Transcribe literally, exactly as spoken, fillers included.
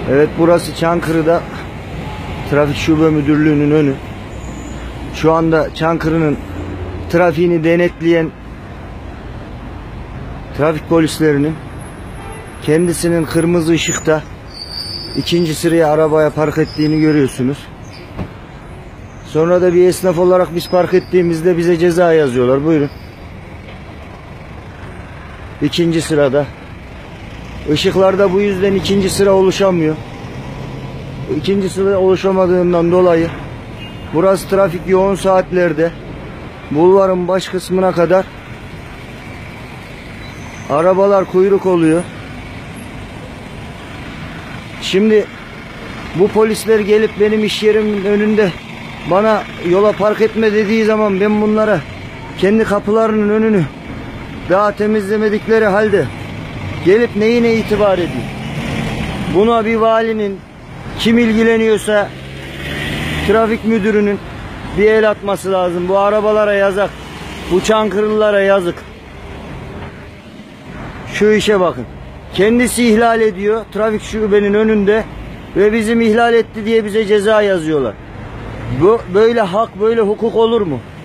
Evet, burası Çankırı'da Trafik Şube Müdürlüğü'nün önü. Şu anda Çankırı'nın trafiğini denetleyen trafik polislerinin kendisinin kırmızı ışıkta ikinci sıraya arabaya park ettiğini görüyorsunuz. Sonra da bir esnaf olarak biz park ettiğimizde bize ceza yazıyorlar. Buyurun. İkinci sırada. Işıklarda bu yüzden ikinci sıra oluşamıyor. İkinci sıra oluşamadığından dolayı burası trafik yoğun saatlerde bulvarın baş kısmına kadar arabalar kuyruk oluyor. Şimdi bu polisler gelip benim iş yerimin önünde bana yola park etme dediği zaman ben bunlara kendi kapılarının önünü daha temizlemedikleri halde gelip neyine itibar edeyim? Buna bir valinin, kim ilgileniyorsa trafik müdürünün bir el atması lazım. Bu arabalara yazık. Bu Çankırılılara yazık. Şu işe bakın. Kendisi ihlal ediyor trafik şubenin önünde ve bizim ihlal etti diye bize ceza yazıyorlar. Bu böyle hak, böyle hukuk olur mu?